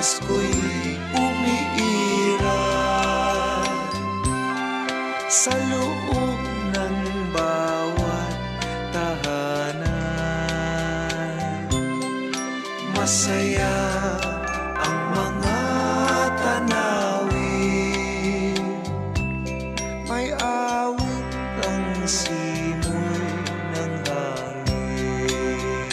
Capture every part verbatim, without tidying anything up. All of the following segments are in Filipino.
Pasko'y umiiral sa loob ng bawat tahanan. Masaya ang mga tanawin, may awit ang simoy ng hangin.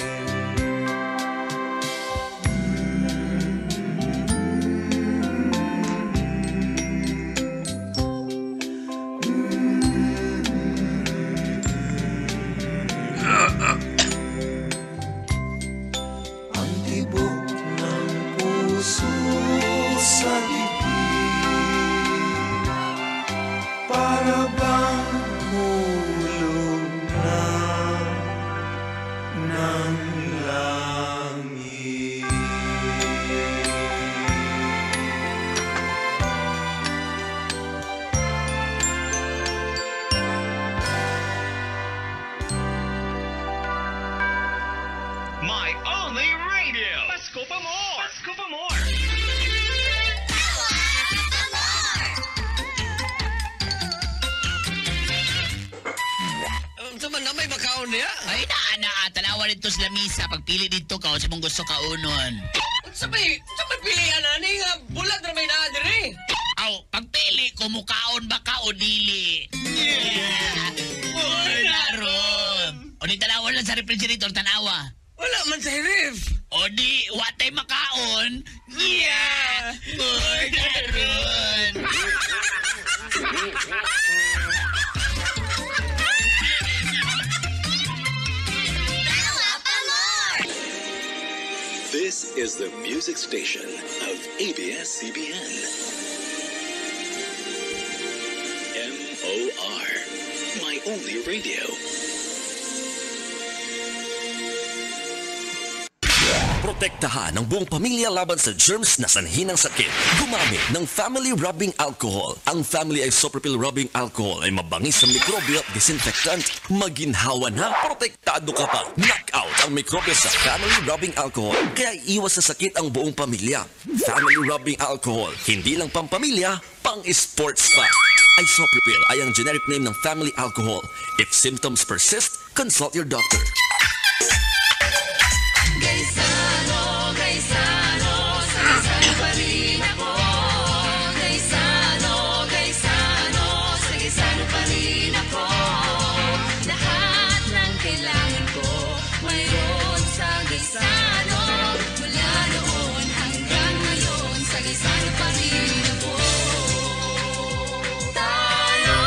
Ang tibok ng puso sa bibig, para bang hulog na ng langit. My only radio. Pasko pa more. Pasko pa more. Saman na may makaon niya. Ay na, ana, tanawa dito sa lamisa. Pagpili dito ka, sa mong gusto kaunon. Sabay, sabay pilihan na ni nga bulat na may naadiri. Aw, pagpili ko mukaon ba ka o dili? Yeah! Wala ron! O di tanawa lang sa refrigerator, tanawa. Wala man sa hirif. O di, watay makaon? Yeah! Wala ron! This is the music station of A B S C B N. M O R. My only radio. Protektahan ang buong pamilya laban sa germs na sanhi ng sakit. Gumamit ng Family Rubbing Alcohol. Ang Family Isopropyl Rubbing Alcohol ay mabangis sa mikrobyo at disinfectant. Maginhawa na, protektado ka pa. Knockout ang mikrobyo sa Family Rubbing Alcohol. Kaya iwas sa sakit ang buong pamilya. Family Rubbing Alcohol. Hindi lang pampamilya, pang-sports pa. Isopropyl ay ang generic name ng Family Alcohol. If symptoms persist, consult your doctor. Gaisano, Gaisano, sagisano pa rin ako. Gaisano, Gaisano, sagisano pa rin ako. Lahat ng kailangan ko, mayroon sa Gaisano. Mula noon hanggang ngayon, sa Gaisano pa rin ako. Tayo!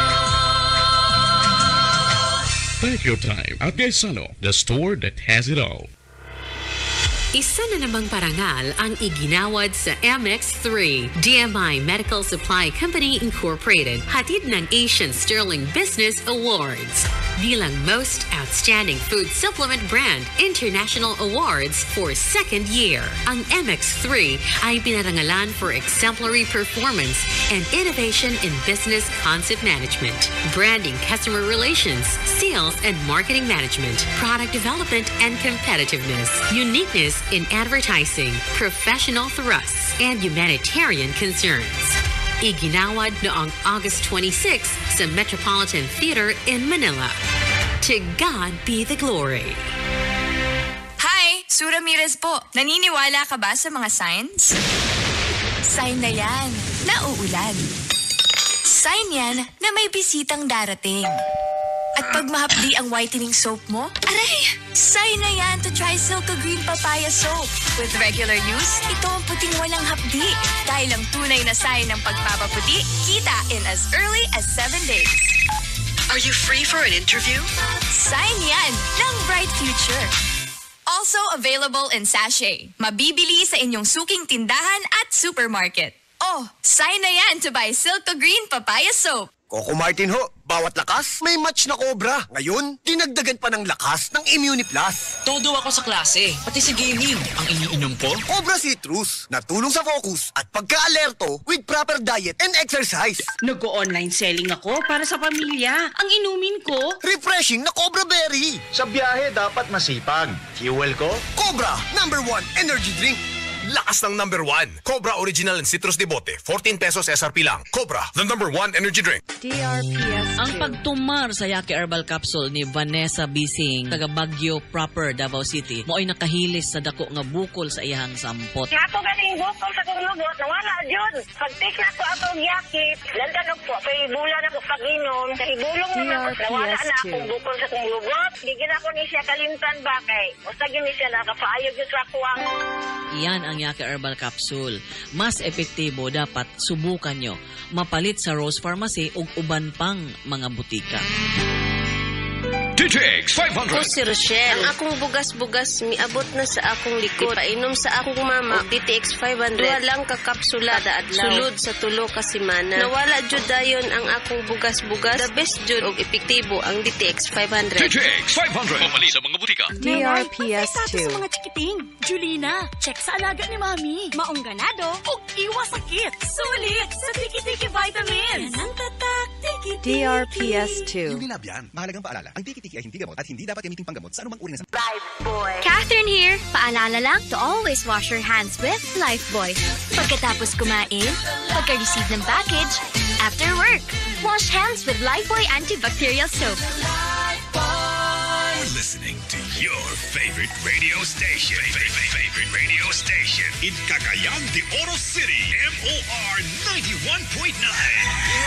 Take your time at Gaisano, the store that has it all. Isa na namang parangal ang iginawad sa M X three, D M I Medical Supply Company Incorporated, hatid ng Asian Sterling Business Awards. Bilang Most Outstanding Food Supplement Brand International Awards for second year. Ang M X three ay pinarangalan for exemplary performance and innovation in business concept management, branding, customer relations, sales and marketing management, product development and competitiveness, uniqueness in advertising, professional thrusts, and humanitarian concerns. Iginawad noong August twenty-sixth sa Metropolitan Theater in Manila. To God be the glory. Hi! Sue Ramirez po. Naniniwala ka ba sa mga signs? Sign na yan. Nauulan. Sign yan na may bisitang darating. At pag mahapdi ang whitening soap mo, aray! Sign na yan to try Silco Green Papaya Soap. With regular use, ito ang puting walang hapdi. Dahil ang tunay na sign ng pagpapaputi, kita in as early as seven days. Are you free for an interview? Sign yan ng Bright Future. Also available in sachet. Mabibili sa inyong suking tindahan at supermarket. Oh, sign na yan to buy Silco Green Papaya Soap. Coco Martin ho, bawat lakas may match na cobra. Ngayon, dinagdagan pa ng lakas ng Immune Plus. Todo ako sa klase, pati sa gaming. Ang iniinom ko? Cobra Citrus, natulong sa focus at pagka-alerto with proper diet and exercise. Nag-o-online selling ako para sa pamilya. Ang inumin ko, refreshing na Cobra Berry. Sa biyahe dapat masipag. Fuel ko? Cobra, number one energy drink. Lakas ng number one. Cobra Original and Citrus de Bote. fourteen pesos S R P lang. Cobra, the number one energy drink. D R P S two. Ang pagtumar sa Yaki Herbal Capsule ni Vanessa Bising, taga Baguio proper, Davao City, mo ay nakahilis sa dako nga bukol sa iyang sampot. Ato ganing bukol sa kong lubot, nawala yun. Pag-take na ko atong Yaki, landan po, kay bulan ako pag-inom, kay bulong naman, nawala na akong bukol sa kong lubot. Bigyan ako ni siya kalimtan ba kay, basta yun ni siya nakapaayog yung trakuang. Iyan ang Yaki Herbal Capsule. Mas epektibo dapat subukan nyo. Mapalit sa Rose Pharmacy ug uban pang mga butika. D T X five hundred. Ako si Rochelle. Ang akong bugas-bugas miabot na sa akong likod. Painom sa akong mama og D T X five hundred. Duha lang ka kapsula da adlaw. Sulod sa tulo ka semana. Nawala jud dayon ang akong bugas-bugas. The best jud og epektibo ang D T X five hundred. D T X five hundred. Pamali sa mga butika. D R P S two. Sa mga chikiting. Julina, check sa alaga ni Mami. Maong ganado ug iwas sakit. Sulit sa tiki-tiki vitamins. Yan ang tatak, tiki-tiki. D R P S two. Yung linab yan. Mahalagang paalala. Ang tiki-tiki ay hindi gamot at hindi dapat gamitin panggamot sa anumang uri ng... Lifebuoy. Catherine here. Paalala lang to always wash your hands with Lifebuoy. Pagkatapos kumain, pagka-receive ng package, after work, wash hands with Lifebuoy antibacterial soap. You're listening to your favorite radio station. Favorite, favorite radio station in Cagayan de Oro City. M O R ninety-one point nine.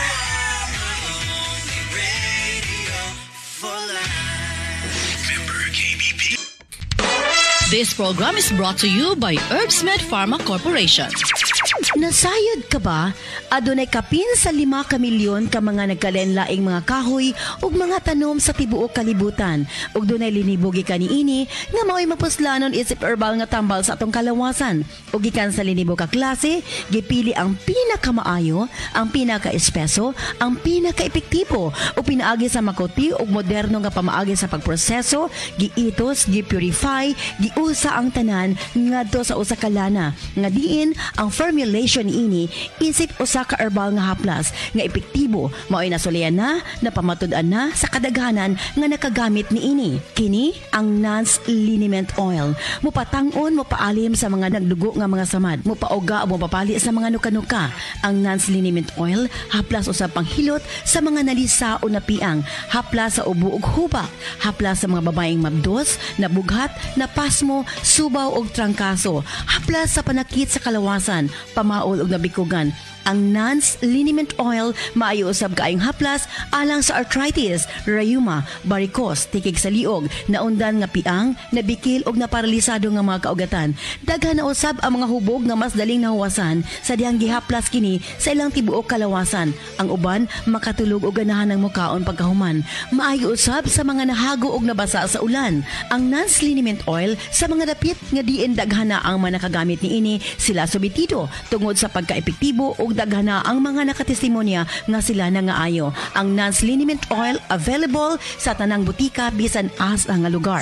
Member K B P. This program is brought to you by ALLTV Pharma Corporation. Nasayod ka ba? Adunay kapin sa lima ka milyon ka mga nagkalenlaing mga kahoy ug mga tanom sa tibuok kalibutan. Ug dunay linibo gikan niini nga mao'y mapuslanon isip herbal nga tambal sa atong kalawasan. Ug gikan sa linibo ka klase, gipili ang pinakamaayo, ang pinaka-espeso, ang pinaka-epektibo ug pinaagi sa makuti ug moderno nga pamaagi sa pagproseso, giitos, gipurify, giusa ang tanan ngadto sa usa ka lana nga diin ang formulation ini isip usa ka herbal nga haplas nga epektibo mao'y nasulayan na napamatud-an na sa kadaghanan nga nakagamit niini. Kini ang Nance Liniment Oil. Mupatang-on mo paalim sa mga nagdugo nga mga samad. Mupauga o mupapali sa mga nuka-nuka. Ang Nance Liniment Oil haplas usab panghilot sa mga nalisa o napiang, haplas sa ubo ug hubak, haplas sa mga babaeng mabdos, nabughat, napasmo, subaw ug trangkaso, haplas sa panakit sa kalawasan, pamaol ug nabikugan. Ang Nance Liniment Oil maayo usab kaayong haplas alang sa arthritis, rheuma, varicose, tikig sa liog, naundan nga piang, nabikil ug naparalisado nga mga kaugatan. Daghan na usab ang mga hubog nga mas daling nahuwasan sa dihang gihaplas kini sa ilang tibuok kalawasan. Ang uban makatulog og ganahan ng mukaon pagkahuman. Maayo usab sa mga nahago ug nabasa sa ulan. Ang Nance Liniment Oil sa mga dapit nga diin daghan na ang mga nakagamit niini sila subitido tungod sa pagkaepektibo ug daghana ang mga nakatestimonya nga sila nangaayo. Ang Nance Liniment Oil available sa tanang butika bisan asa nga lugar.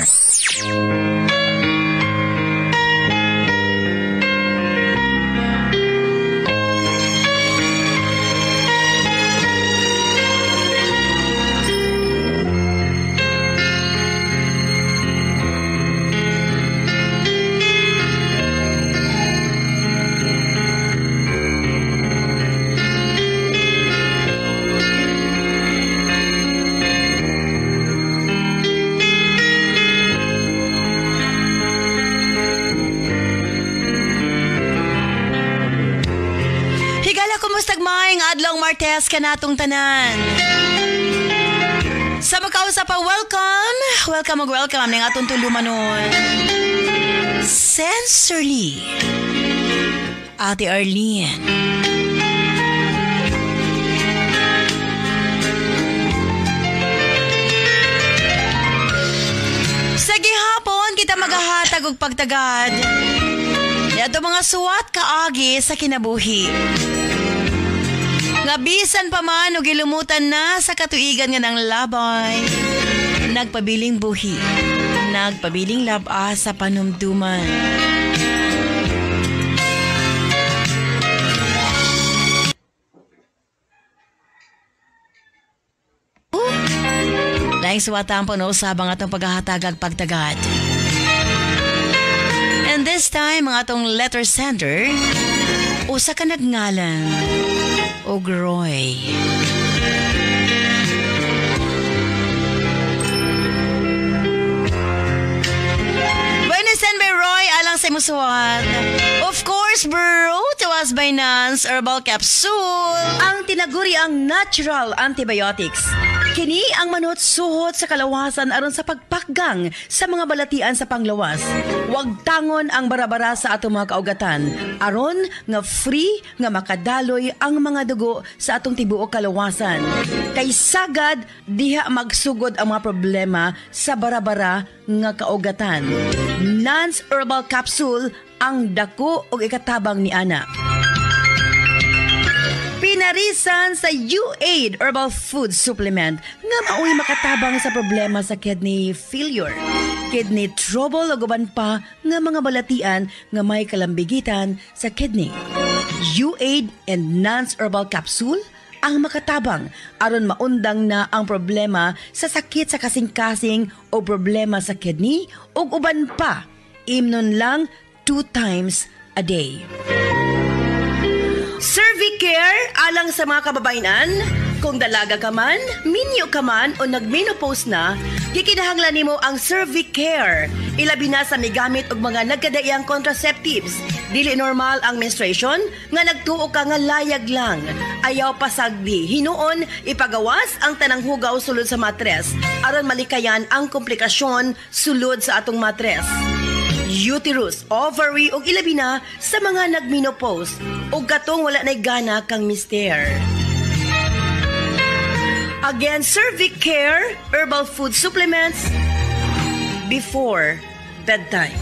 Adlong Martes kanatong tanan. Sa magkausap pa, welcome. Welcome og welcome ning atong tulumanon. Sensory. Ate Arlene. Sa gihapon kita magahatag og pagtagad. Ato mga suwat kaagi sa kinabuhi. Nga bisan pa man o gilumutan na sa katuigan nga ng labay. Nagpabiling buhi. Nagpabiling laba sa panumduman. Laing suwatan po no usabang atong paghahatagag pagtagad. And this this time, mga atong letter sender, usa ka nagngalan og Roy. Send by Roy alang sa musuwat. Of course, bro, to us by Nance Herbal Capsule. Ang tinaguri ang natural antibiotics. Kini ang manot suhot sa kalawasan aron sa pagpakgang sa mga balatian sa panglawas. Huwag tangon ang barabara sa atong mga kaugatan. Aron nga free nga makadaloy ang mga dugo sa atong tibuok kalawasan. Kay sagad diha magsugod ang mga problema sa barabara nga kaugatan. Nance Herbal Capsule ang dako og ikatabang ni ana. Pinarisan sa U-Aid Herbal Food Supplement nga maoy makatabang sa problema sa kidney failure, kidney trouble o guban pa nga mga balatian nga may kalambigitan sa kidney. U-Aid and Nance Herbal Capsule ang makatabang aron maundang na ang problema sa sakit sa kasing-kasing o problema sa kidney o uban pa. Imnon lang two times a day. Cervicare alang sa mga kababainan. Kung dalaga ka man, minyo ka man o nagmenopause na, gikinahanglan nimo ang Cervicare. Ilabi na sa migamit og mga nagkadaiyang contraceptives. Dili normal ang menstruation nga nagtuo ka nga layag lang. Ayaw pasagdi. Hinuon ipagawas ang tanang hugaw sulod sa matres aron malikayan ang komplikasyon sulod sa atong matres. Uterus, ovary ug ilabi na sa mga nagmenopause ug katong wala nay gana kang mister. Again, Cervicare Herbal Food Supplements before bedtime.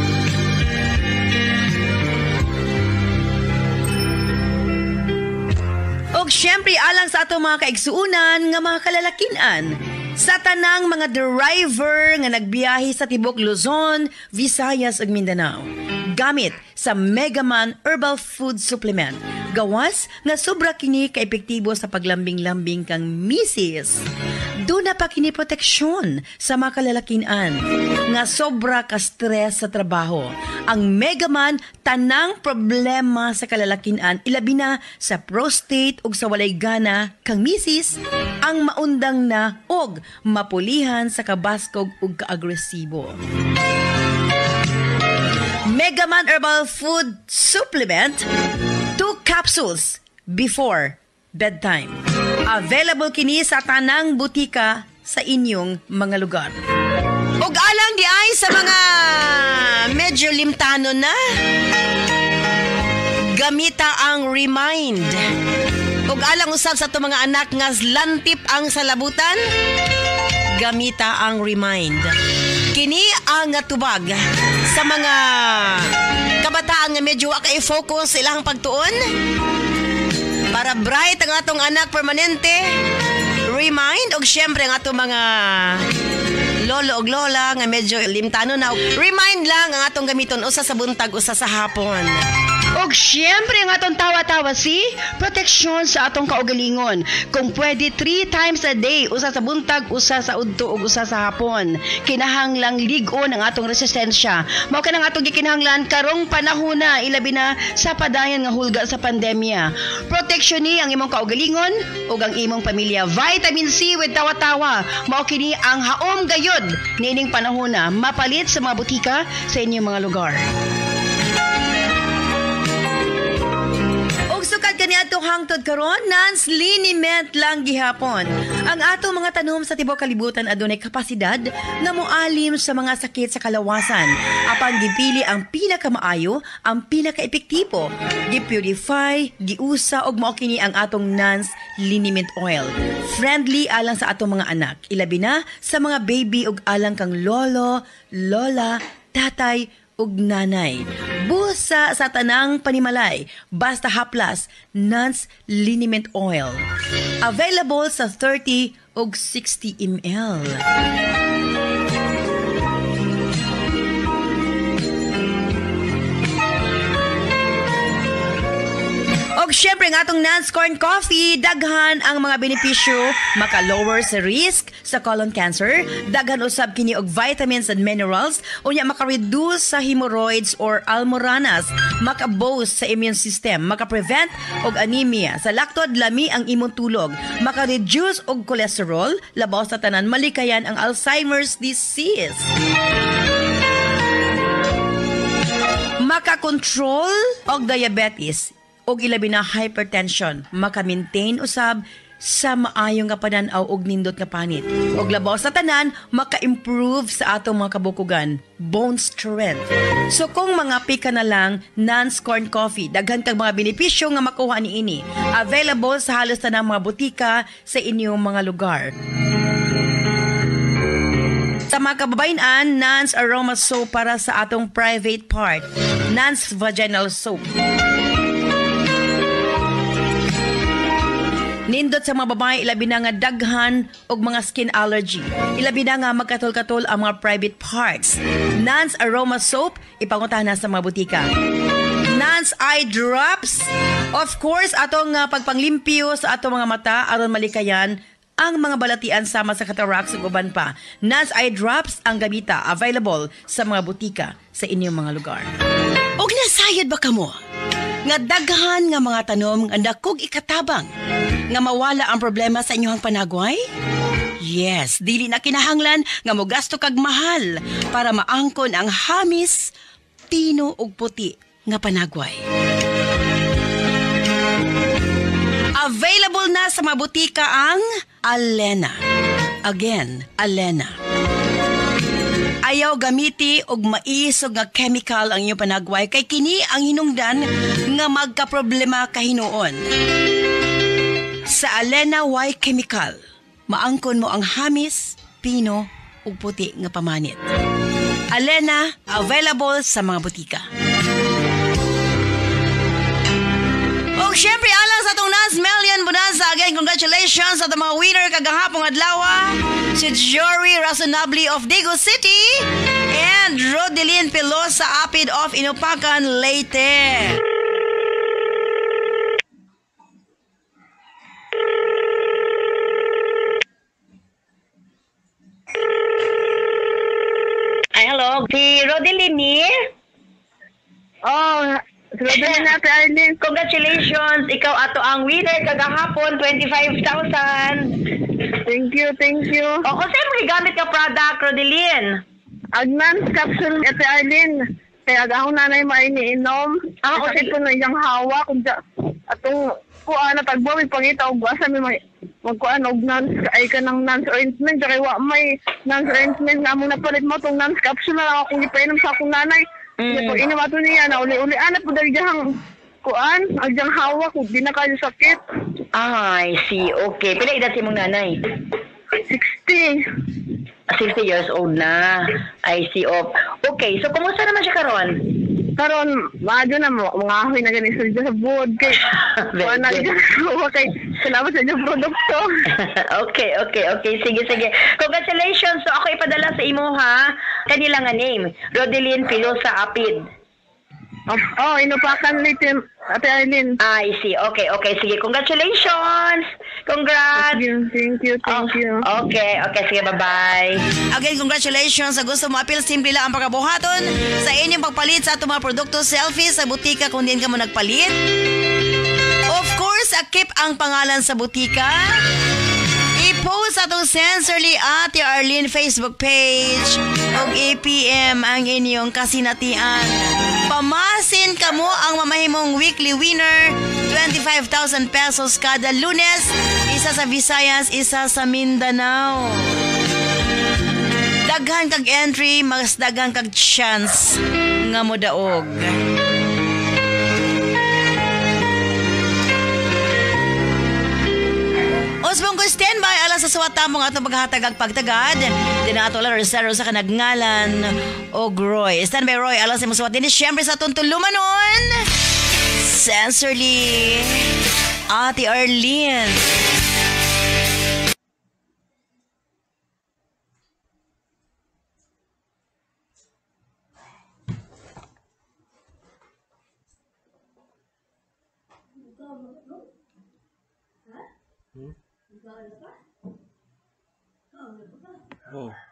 Og syempre alang sa atong mga kaigsuunan nga mga kalalakinan, sa tanang mga driver nga nagbiyahe sa tibok Luzon, Visayas ug Mindanao. Gamit sa Megaman Herbal Food Supplement. Gawas nga sobra kini kaepektibo sa paglambing-lambing kang misis. Doon na pa kini proteksyon sa mga kalalakinan nga sobra ka stress sa trabaho. Ang Megaman tanang problema sa kalalakinan ilabi na sa prostate ug sa walay gana kang misis ang maundang na og mapulihan sa kabaskog ug kaagresibo. Megaman Herbal Food Supplement, two capsules before bedtime. Available kini sa tanang butika sa inyong mga lugar. Ug alang di ay sa mga medyo limtano na, gamita ang Remind. Ug alang usab sa to mga anak nga lantip ang salabutan, gamita ang Remind. Kini ang tubag sa mga kabataan nga medyo wa kay focus sa ilang pagtuon. Para bright ang atong anak permanente, Remind. Og syempre ang atong mga lolo og lola nga medyo limtano na, Remind lang ang atong gamiton usa sa buntag, usa sa hapon. Og syempre ang atong tawa-tawa si proteksyon sa atong kaugalingon. Kung pwede three times a day, usa sa buntag, usa sa udto ug usa sa hapon. Kinahanglang ligon ang atong resistensya. Mao kanang atong gikinahanglan karong panahon na, ilabi na sa padayon nga hulga sa pandemya. Proteksyon ni ang imong kaugalingon ug ang imong pamilya. Vitamin C with tawa-tawa. Mao kini ang haom gayod niining panahon na mapalit sa mga butika sa inyong mga lugar. Sukad kani atong hangtod karon, Nance liniment lang gihapon. Ang atong mga tanom sa tibok kalibutan adunay kapasidad nga moalim sa mga sakit sa kalawasan. Apan gipili ang pinakamaayo, ang pinakaepektibo. Gipurify, giusa og mao kini ang atong Nance liniment oil. Friendly alang sa atong mga anak, ilabi na sa mga baby ug alang kang lolo, lola, tatay ug nanay. Busa sa tanang panimalay, basta haplas, Nance liniment oil. Available sa thirty ug sixty milliliters. Og syempre nga atong Nance Corn Coffee, daghan ang mga benepisyo, maka-lower sa risk sa colon cancer, daghan usab kini og vitamins and minerals, unya maka-reduce sa hemorrhoids or almoranas, maka-boost sa immune system, maka-prevent og anemia, sa laktod lami ang imong tulog, maka-reduce og cholesterol, labaw sa tanan malikayan ang Alzheimer's disease. Maka-control og diabetes og ilabi na hypertension, maka-maintain usab sa maayong nga pananaw og nindot nga panit. Og labaw sa tanan, maka-improve sa atong mga kabukugan, bone strength. So kung mga pika na lang, Nance Corn Coffee, daghan kang mga benepisyo nga makuha niini. Available sa halos tanang mga butika sa inyong mga lugar. Sa mga kababayan, Nance Aroma Soap para sa atong private part. Nance Vaginal Soap. Nindot sa mga babae, ilabi na nga daghan og mga skin allergy. Ilabi na nga magkatol-katol ang mga private parts. Nance Aroma Soap, ipanguntahan na sa mga butika. Nance Eye Drops. Of course, atong uh, pagpanglimpyo sa atong mga mata aron malikayan ang mga balatian sama sa cataracts ug uban pa. Nance Eye Drops ang gamita, available sa mga butika sa inyong mga lugar. Og nasayad ba kamo? Nga daghan nga mga tanom nga dakog ikatabang nga mawala ang problema sa inyong panagway? Yes, dili na kinahanglan nga mogasto kag mahal para maangkon ang hamis, pino ug puti nga panagway. Available na sa mga butika ang Alena. Again, Alena. Ayaw gamiti og maisog nga chemical ang iyong panagway kay kini ang hinungdan nga magkaproblema kahinuon. Sa Alena Y Chemical, maangkon mo ang hamis, pino ug puti nga pamanit. Alena, available sa mga butika. Og syempre alang sa atong Nance Million Bonanza, again congratulations sa atong mga winner kagahapong adlaw, si Jory Razonably of Dagu City and Rodelyn Pelosa Apid of Inupacan, Leyte. Ay, hello, si Rodelyn ni? Oh, Rodelyn na, Arlene. Congratulations, ikaw ato ang winner kagahapon, twenty-five thousand. Thank you, thank you. O, kung saan mo gamit ka product, Rodelyn? Agnans capsule, ate Arlene. Kaya agahong nanay mainiinom. Ah, kasi po na iyang hawa. Kung da, atong kuha na tagbo, may pangita o guasa, may magkuhaan og Nance, ay ka ng Nance ointment. Kaya wa may Nance ointment na mo napalit mo itong Nance capsule na lang akong ipainom sa akong nanay. Mm. Kung inom ato niya na uli-uli, anak po dahil diyang kuhaan, ang diyang hawa, kung di na kayo sakit. Ah, I see. Okay. Pila edad si mong nanay? sixty. sixty years old na. I see. Oh. Okay. So, kumusta naman siya karon? Karon, maadyo na mo. Mga ahoy na ganit sa dyan sa buod. Kay, kuha na dyan sa kay, salamat sa dyan produkto. Okay, okay, okay. Sige, sige. Congratulations. So, ako ipadala sa imo, ha? Kanila nga name. Rodelyn Pilosa Apid. Oh, oh, Inupacan Leyte, Ate Arlene. Ah, I see. Okay, okay. Sige, congratulations. Congrats. Thank you, thank you, thank oh, you. Okay, okay. Sige, bye-bye. Again, congratulations. Sa gusto mo apil, simple lang ang pagkabuhaton sa inyong pagpalit sa itong mga produkto selfie sa butika kung din ka mo nagpalit. Of course, akip ang pangalan sa butika. I-post atong Sensorly Ate Arlene Facebook page o A P M ang inyong kasinatian. Pamasin kamo ang mamahimong weekly winner, twenty-five thousand pesos kada Lunes, isa sa Visayas, isa sa Mindanao. Daghan kag entry, mas daghan kag chance nga modaog. Osbong ko standby ala sa suwata mong atong paghatagag pagtagad. Di na ato lang resero sa kanagnalan o Roy. Standby Roy ala sa musuwat din. Siyempre sa atong tulumanon. Sensorly Ate Arlene. Oh.